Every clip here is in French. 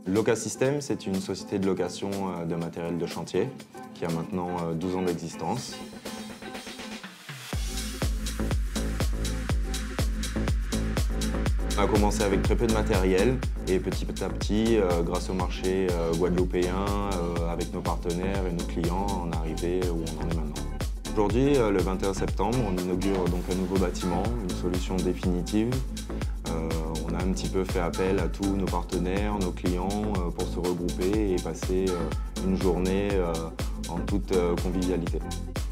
Locasystem, c'est une société de location de matériel de chantier qui a maintenant 12 ans d'existence. On a commencé avec très peu de matériel et petit à petit, grâce au marché guadeloupéen, avec nos partenaires et nos clients, on est arrivé où on en est maintenant. Aujourd'hui, le 21 septembre, on inaugure donc un nouveau bâtiment, une solution définitive. On a un petit peu fait appel à tous nos partenaires, nos clients pour se regrouper et passer une journée en toute convivialité.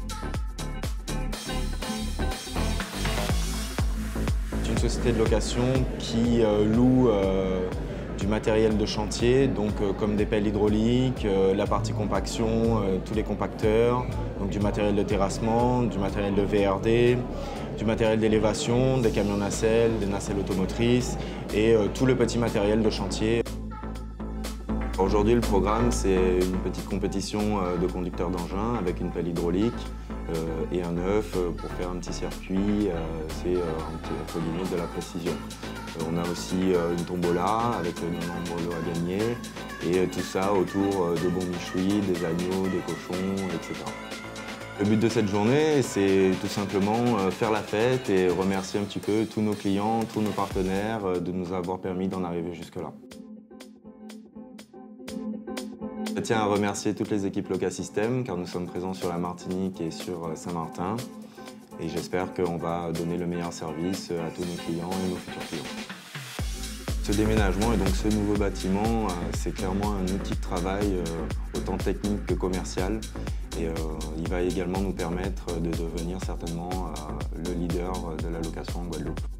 C'est une société de location qui loue du matériel de chantier, donc comme des pelles hydrauliques, la partie compaction, tous les compacteurs, donc du matériel de terrassement, du matériel de VRD, du matériel d'élévation, des camions nacelles, des nacelles automotrices et tout le petit matériel de chantier. Aujourd'hui, le programme, c'est une petite compétition de conducteurs d'engins avec une pelle hydraulique et un œuf pour faire un petit circuit, c'est entre guillemets de la précision. On a aussi une tombola avec le nombre de lots à gagner et tout ça autour de bons michouis, des agneaux, des cochons, etc. Le but de cette journée, c'est tout simplement faire la fête et remercier un petit peu tous nos clients, tous nos partenaires de nous avoir permis d'en arriver jusque-là. Je tiens à remercier toutes les équipes Locasystem car nous sommes présents sur la Martinique et sur Saint-Martin. Et j'espère qu'on va donner le meilleur service à tous nos clients et nos futurs clients. Ce déménagement et donc ce nouveau bâtiment, c'est clairement un outil de travail autant technique que commercial. Et il va également nous permettre de devenir certainement le leader de la location en Guadeloupe.